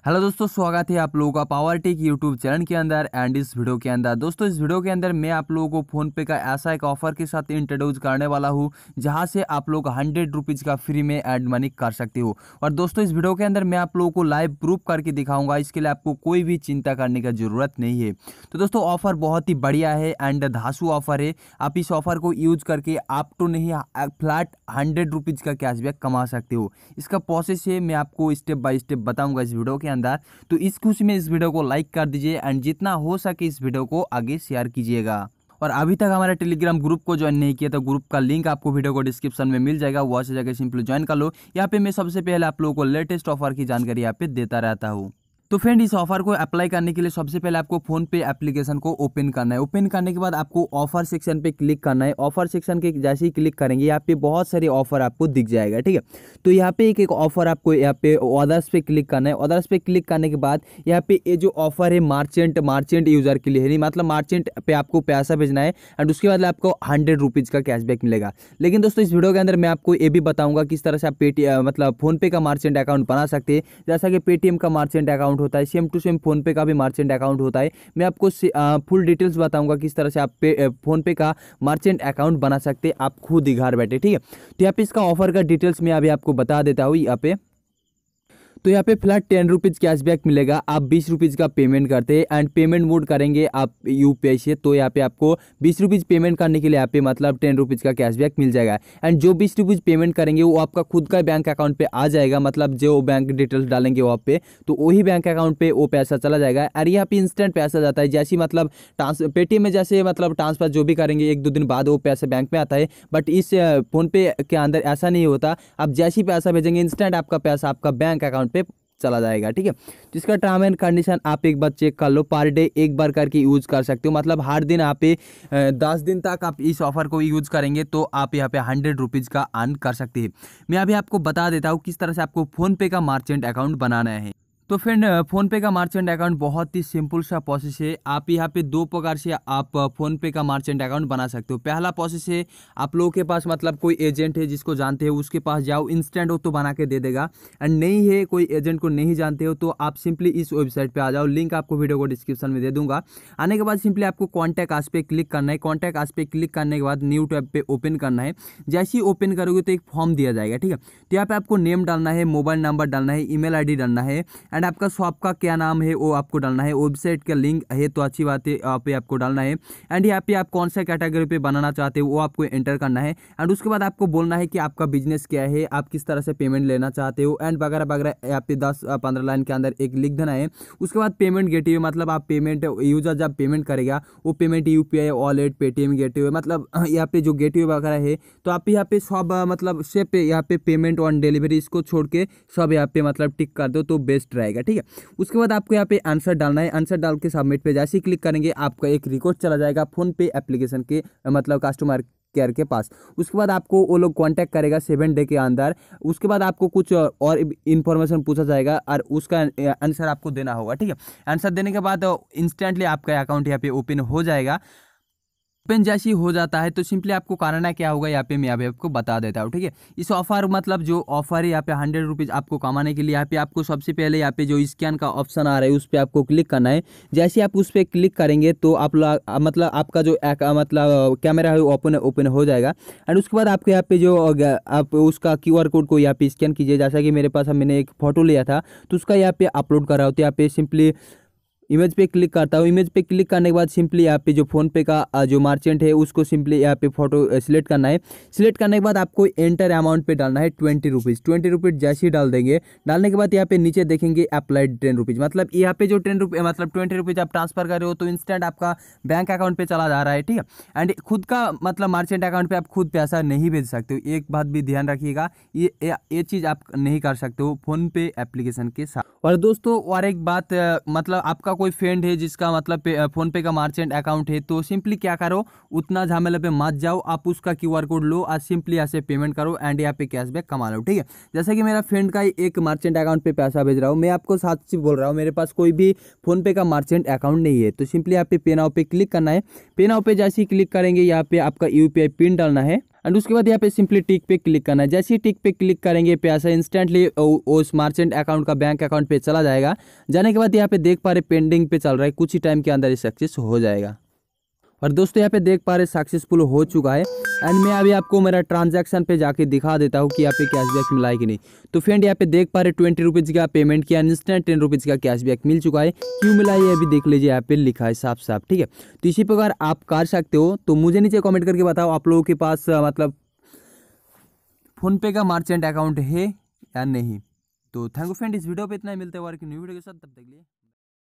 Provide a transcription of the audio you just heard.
Hello दोस्तों, स्वागत है आप लोगों का पावर टेक यूट्यूब चैनल के अंदर। एंड इस वीडियो के अंदर दोस्तों, इस वीडियो के अंदर मैं आप लोगों को फ़ोन पे का ऐसा एक ऑफर के साथ इंट्रोड्यूस करने वाला हूं जहां से आप लोग 100 रुपीज़ का फ्री में एड मनी कर सकते हो। और दोस्तों, इस वीडियो के अंदर मैं आप लोगों को लाइव प्रूफ करके दिखाऊंगा। इसके लिए आपको कोई भी चिंता करने की ज़रूरत नहीं है। तो दोस्तों, ऑफर बहुत ही बढ़िया है एंड धांसू ऑफर है। आप इस ऑफर को यूज करके आप तो नहीं फ्लैट 100 रुपीज़ का कैशबैक कमा सकते हो। इसका प्रोसेस है, मैं आपको स्टेप बाय स्टेप बताऊंगा इस वीडियो के अंदर। तो इस खुशी में इस वीडियो को लाइक कर दीजिए एंड जितना हो सके इस वीडियो को आगे शेयर कीजिएगा। और अभी तक हमारे टेलीग्राम ग्रुप को ज्वाइन नहीं किया तो ग्रुप का लिंक आपको वीडियो को डिस्क्रिप्शन में मिल जाएगा, वहां से जाकर सिंपली ज्वाइन कर लो। यहाँ पे मैं सबसे पहले आप लोगों को लेटेस्ट ऑफर की जानकारी यहाँ पे देता रहता हूँ। तो फ्रेंड, इस ऑफर को अप्लाई करने के लिए सबसे पहले आपको फोन पे एप्लीकेशन को ओपन करना है। ओपन करने के बाद आपको ऑफर सेक्शन पे क्लिक करना है। ऑफर सेक्शन के जैसे ही क्लिक करेंगे यहाँ पे बहुत सारे ऑफर आपको दिख जाएगा, ठीक है। तो यहाँ पे एक एक ऑफर आपको यहाँ पे अदर्स पे क्लिक करना है। अदर्स पे क्लिक करने के बाद यहाँ पे ये जो ऑफर है मार्चेंट यूजर के लिए है, नहीं मतलब मार्चेंट पे आपको पैसा भेजना है एंड उसके बाद आपको 100 रुपीज़ का कैशबैक मिलेगा। लेकिन दोस्तों, इस वीडियो के अंदर मैं आपको ये भी बताऊंगा किस तरह से आप पेटीएम मतलब फोन पे का मार्चेंट अकाउंट बना सकते हैं। जैसा कि पेटीएम का मार्चेंट अकाउंट होता है, सेम टू सेम फोन पे का भी मार्चेंट अकाउंट होता है। मैं आपको फुल डिटेल्स बताऊंगा किस तरह से आप फोन पे का मार्चेंट अकाउंट बना सकते हैं आप खुद ही घर बैठे, ठीक है। तो यहाँ पे इसका ऑफर का डिटेल्स मैं अभी आपको बता देता हूँ। यहाँ पे तो यहाँ पे फ्लैट 10 रुपीज़ कैशबैक मिलेगा। आप 20 रुपीज़ का पेमेंट करते हैं एंड पेमेंट मोड करेंगे आप यूपीआई से, तो यहाँ पे आपको 20 रुपीज़ पेमेंट करने के लिए यहाँ पे मतलब 10 रुपीज़ का कैशबैक मिल जाएगा। एंड जो 20 रुपीज़ पेमेंट करेंगे वो आपका खुद का बैंक अकाउंट पे आ जाएगा, मतलब जो बैंक डिटेल्स डालेंगे वहाँ पे तो वही बैंक अकाउंट पे वो पैसा चला जाएगा। और यहाँ पे इंस्टेंट पैसा जाता है, जैसे मतलब पेटीएम में जैसे मतलब ट्रांसफर जो भी करेंगे 1-2 दिन बाद वो पैसा बैंक में आता है, बट इस फोन पे के अंदर ऐसा नहीं होता। आप जैसे ही पैसा भेजेंगे इंस्टेंट आपका पैसा आपका बैंक अकाउंट पे चला जाएगा, ठीक है। जिसका टर्म एंड कंडीशन आप एक बार चेक कर लो। पर डे एक बार करके यूज कर सकते हो, मतलब हर दिन आप 10 दिन तक आप इस ऑफर को यूज करेंगे तो आप यहाँ पे 100 रुपीज़ का अर्न कर सकते हैं। मैं अभी आपको बता देता हूँ किस तरह से आपको फोन पे का मार्चेंट अकाउंट बनाना है। तो फ्रेंड, फोन पे का मार्चेंट अकाउंट बहुत ही सिंपल सा प्रोसेस है। आप यहाँ पे 2 प्रकार से आप फोन पे का मार्चेंट अकाउंट बना सकते हो। पहला प्रोसेस है, आप लोगों के पास मतलब कोई एजेंट है जिसको जानते हो उसके पास जाओ, इंस्टेंट वो तो बना के दे देगा। एंड नहीं है कोई एजेंट को नहीं जानते हो तो आप सिंपली इस वेबसाइट पे आ जाओ, लिंक आपको वीडियो को डिस्क्रिप्शन में दे दूंगा। आने के बाद सिंपली आपको कॉन्टैक्ट अस पे क्लिक करना है। कॉन्टैक्ट अस पे क्लिक करने के बाद न्यू टैब पे ओपन करना है। जैसे ही ओपन करोगे तो एक फॉर्म दिया जाएगा, ठीक है। तो यहाँ पे आपको नेम डालना है, मोबाइल नंबर डालना है, ईमेल आईडी डालना है एंड आपका शॉप का क्या नाम है वो आपको डालना है। वेबसाइट का लिंक है तो अच्छी बात है, यहाँ पे आपको डालना है। एंड यहाँ पे आप कौन सा कैटेगरी पे बनाना चाहते हो वो आपको एंटर करना है। एंड उसके बाद आपको बोलना है कि आपका बिजनेस क्या है, आप किस तरह से पेमेंट लेना चाहते हो एंड वगैरह वगैरह यहाँ पे 10-15 लाइन के अंदर एक लिख देना है। उसके बाद पेमेंट गेटवे, मतलब आप पेमेंट यूजर जब पेमेंट करेगा वो payment UPI wallet Paytm gateway, मतलब यहाँ पे जो गेटवे वगैरह है तो आप यहाँ पे सब मतलब सिर्फ यहाँ पे पेमेंट ऑन डिलीवरी इसको छोड़ के सब यहाँ पे मतलब टिक कर दो तो बेस्ट रहेगा, ठीक है। उसके बाद आपको यहाँ पे आंसर डालना है। आंसर डाल के सबमिट पे जैसे ही क्लिक करेंगे आपका एक रिकॉर्ड चला जाएगा फोन पे एप्लीकेशन के मतलब कस्टमर केयर के पास। उसके बाद आपको वो लोग कांटेक्ट करेगा 7 डे के अंदर। उसके बाद आपको कुछ और इन्फॉर्मेशन पूछा जाएगा और उसका आंसर आपको देना होगा, ठीक है। आंसर देने के बाद इंस्टेंटली आपका अकाउंट यहाँ पे ओपन हो जाएगा। ओपन जैसी हो जाता है तो सिंपली आपको करना क्या होगा यहाँ पे मैं अभी आपको बता देता हूँ, ठीक है। इस ऑफर मतलब जो ऑफर है यहाँ पे 100 रुपीज़ आपको कमाने के लिए यहाँ पे आपको सबसे पहले यहाँ पे जो स्कैन का ऑप्शन आ रहा है उस पर आपको क्लिक करना है। जैसे आप उस पर क्लिक करेंगे तो आप मतलब आपका जो मतलब कैमरा है ओपन हो जाएगा। एंड उसके बाद आपको यहाँ पे जो आप उसका QR कोड को यहाँ पे स्कैन कीजिए। जैसा कि मेरे पास मैंने एक फोटो लिया था तो उसका यहाँ पे अपलोड करा होता है। यहाँ पे सिंपली इमेज पे क्लिक करता हूँ। इमेज पे क्लिक करने के बाद सिंपली यहाँ पे जो फोन पे का जो मार्चेंट है उसको सिंपली यहाँ पे फोटो सिलेक्ट करना है। सिलेक्ट करने के बाद आपको एंटर अमाउंट पे डालना है 20 रुपीज़। 20 रुपीज़ जैसे ही डाल देंगे, डालने के बाद यहाँ पे नीचे देखेंगे अप्लाइड 10 रुपीज़, मतलब यहाँ पे जो 10 रुपये मतलब 20 रुपीज़ आप ट्रांसफर कर रहे हो तो इंस्टेंट आपका बैंक अकाउंट पे चला जा रहा है, ठीक है। एंड खुद का मतलब मार्चेंट अकाउंट पे आप खुद पैसा नहीं भेज सकते हो, एक बात भी ध्यान रखिएगा, ये चीज़ आप नहीं कर सकते हो फोन पे एप्लीकेशन के साथ। और दोस्तों, और एक बात मतलब आपका कोई फ्रेंड है जिसका मतलब फोन पे का मार्चेंट अकाउंट है तो सिंपली क्या करो, उतना झमेले पे मत जाओ, आप उसका QR कोड लो और सिंपली ऐसे पेमेंट करो एंड यहाँ पे कैशबैक कमा लो, ठीक है। जैसे कि मेरा फ्रेंड का एक मार्चेंट अकाउंट पे पैसा भेज रहा हूँ, मैं आपको सच बोल रहा हूँ, मेरे पास कोई भी फोन पे का मार्चेंट अकाउंट नहीं है। तो सिंपली यहाँ पे पे नाउ पे क्लिक करना है। पे नाउ पे जैसे ही क्लिक करेंगे यहाँ पे आपका UPI पिन डालना है एंड उसके बाद यहाँ पे सिंपली टिक पे क्लिक करना है। जैसे ही टिक पे क्लिक करेंगे पैसा इंस्टेंटली उस मर्चेंट अकाउंट का बैंक अकाउंट पे चला जाएगा। जाने के बाद यहाँ पे देख पा रहे पेंडिंग पे चल रहा है, कुछ ही टाइम के अंदर ये सक्सेस हो जाएगा। और दोस्तों यहाँ पे देख पा रहे सक्सेसफुल हो चुका है। एंड मैं अभी आपको मेरा ट्रांजैक्शन पे जाके दिखा देता हूँ कि यहाँ पे कैशबैक मिला है कि नहीं। तो फ्रेंड यहाँ पे देख पा रहे 20 रुपीज़ का पेमेंट किया, इंस्टेंट 10 रुपीज़ का कैशबैक मिल चुका है। क्यों मिला ये अभी देख लीजिए, यहाँ पे लिखा है साफ साफ, ठीक है। तो इसी प्रकार आप कर सकते हो। तो मुझे नीचे कॉमेंट करके बताओ आप लोगों के पास मतलब फ़ोनपे का मर्चेंट अकाउंट है या नहीं। तो थैंक यू फ्रेंड, इस वीडियो पे इतना ही, मिलते हैं और एक न्यू वीडियो के साथ, तब तक के लिए।